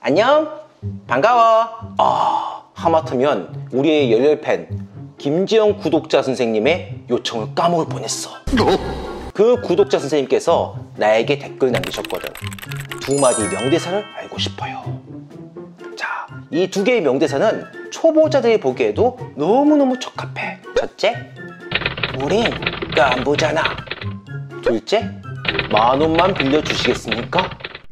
안녕, 반가워. 하마터면 우리의 열혈 팬 김지영 구독자 선생님의 요청을 까먹을 뻔했어. 그 구독자 선생님께서 나에게 댓글 남기셨거든. 두 마디 명대사를 알고 싶어요. 자, 이 두 개의 명대사는 초보자들이 보기에도 너무너무 적합해. 첫째, 우린 깐부잖아. 둘째, 10,000원만 빌려주시겠습니까?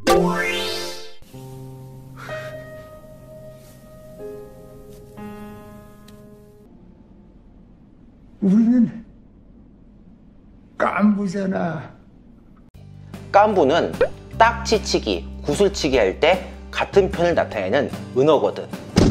우리는 깐부잖아. 깐부는 딱지치기, 구슬치기 할 때 같은 편을 나타내는 은어거든.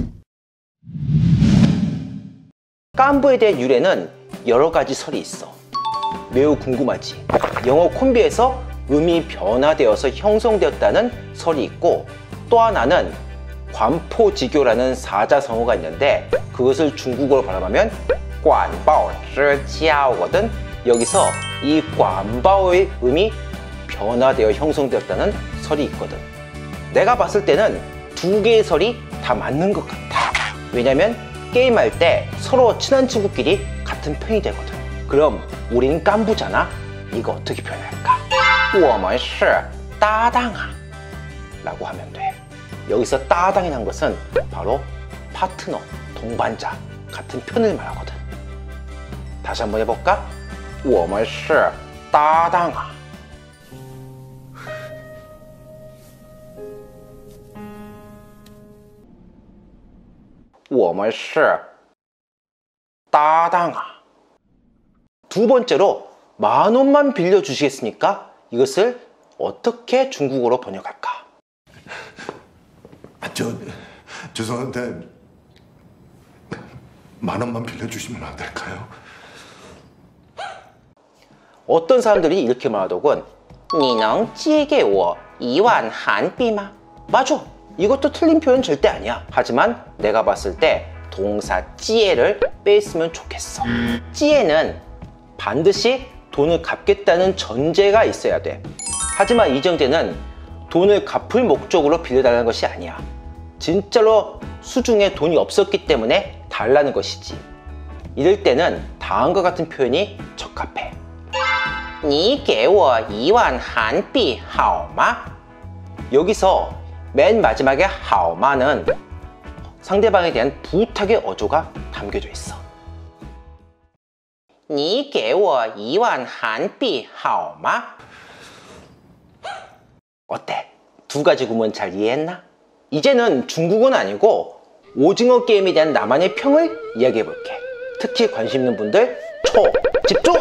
깐부에 대한 유래는 여러 가지 설이 있어. 매우 궁금하지? 영어 콤비에서 음이 변화되어서 형성되었다는 설이 있고, 또 하나는 관포지교라는 사자성어가 있는데 그것을 중국어로 발음하면 관바오 쯔지아오거든. 여기서 이 관바오의 음이 변화되어 형성되었다는 설이 있거든. 내가 봤을 때는 두 개의 설이 다 맞는 것 같아. 왜냐면 게임할 때 서로 친한 친구끼리 같은 편이 되거든. 그럼 우린 깐부잖아? 이거 어떻게 표현할까? 我们是搭档啊 라고 하면 돼. 여기서 따당이란 것은 바로 파트너, 동반자, 같은 편을 말하거든. 다시 한번 해볼까? 我们是搭档啊我们是搭档啊 두 번째로 10,000원만 빌려주시겠습니까? 이것을 어떻게 중국어로 번역할까? 죄송한데 10,000원만 빌려주시면 안 될까요? 어떤 사람들이 이렇게 말하더군. 你能借给我1万韩币吗? 맞아. 이것도 틀린 표현 절대 아니야. 하지만 내가 봤을 때 동사 찌에를 뺐으면 좋겠어. 찌에는 반드시 돈을 갚겠다는 전제가 있어야 돼. 하지만 이정재는 돈을 갚을 목적으로 빌려달라는 것이 아니야. 진짜로 수중에 돈이 없었기 때문에 달라는 것이지. 이럴 때는 다음과 같은 표현이 적합해. 你给我1万韩币好吗? 여기서 맨 마지막에 好吗는 상대방에 대한 부탁의 어조가 담겨져 있어. 你给我1万韩币好吗? 어때? 두 가지 구문 잘 이해했나? 이제는 중국어는 아니고 오징어 게임에 대한 나만의 평을 이야기해 볼게. 특히 관심 있는 분들 집중!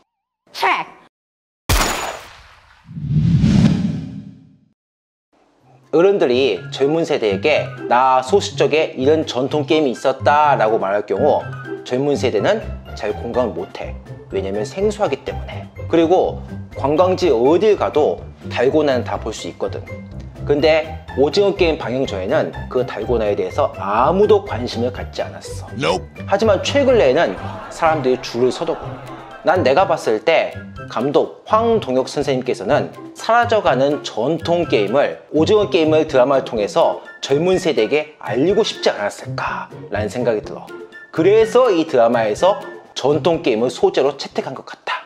어른들이 젊은 세대에게 나 소시적에 이런 전통 게임이 있었다 라고 말할 경우 젊은 세대는 잘 공감을 못해. 왜냐면 생소하기 때문에. 그리고 관광지 어딜 가도 달고나는 다 볼 수 있거든. 근데 오징어 게임 방영 전에는 그 달고나에 대해서 아무도 관심을 갖지 않았어. 하지만 최근에는 사람들이 줄을 서더군. 난 내가 봤을 때 감독 황동혁 선생님께서는 사라져가는 전통 게임을, 오징어 게임을 드라마를 통해서 젊은 세대에게 알리고 싶지 않았을까 라는 생각이 들어. 그래서 이 드라마에서 전통 게임을 소재로 채택한 것 같아.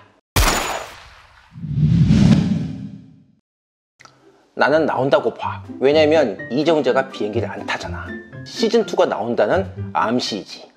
나는 나온다고 봐. 왜냐면 이정재가 비행기를 안 타잖아. 시즌2가 나온다는 암시이지.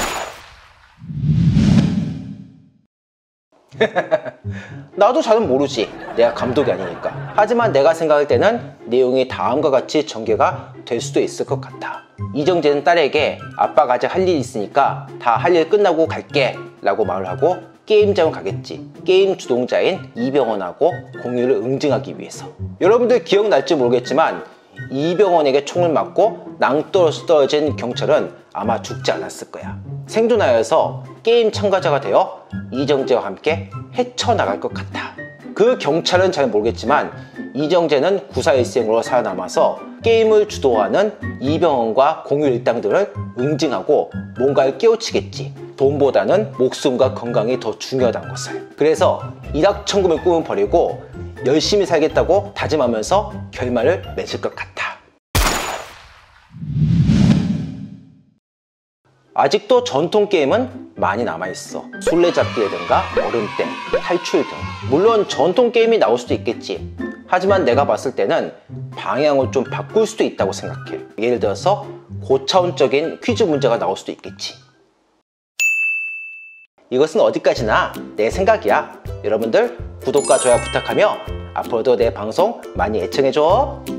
나도 잘은 모르지. 내가 감독이 아니니까. 하지만 내가 생각할 때는 내용이 다음과 같이 전개가 될 수도 있을 것 같아. 이정재는 딸에게 아빠가 아직 할 일이 있으니까 다 할 일 끝나고 갈게 라고 말을 하고 게임장을 가겠지. 게임 주동자인 이병헌하고 공유를 응징하기 위해서. 여러분들 기억날지 모르겠지만 이병헌에게 총을 맞고 낭떠러지 떨어진 경찰은 아마 죽지 않았을 거야. 생존하여서 게임 참가자가 되어 이정재와 함께 헤쳐나갈 것 같아. 그 경찰은 잘 모르겠지만 이정재는 구사일생으로 살아남아서 게임을 주도하는 이병헌과 공유 일당들을 응징하고 뭔가를 깨우치겠지. 돈보다는 목숨과 건강이 더 중요하다는 것을. 그래서 일확천금의 꿈을 버리고 열심히 살겠다고 다짐하면서 결말을 맺을 것 같아. 아직도 전통 게임은 많이 남아있어. 술래잡기라든가 얼음땡, 탈출 등. 물론 전통 게임이 나올 수도 있겠지. 하지만 내가 봤을 때는 방향을 좀 바꿀 수도 있다고 생각해. 예를 들어서 고차원적인 퀴즈 문제가 나올 수도 있겠지. 이것은 어디까지나 내 생각이야. 여러분들 구독과 좋아요 부탁하며 앞으로도 내 방송 많이 애청해줘.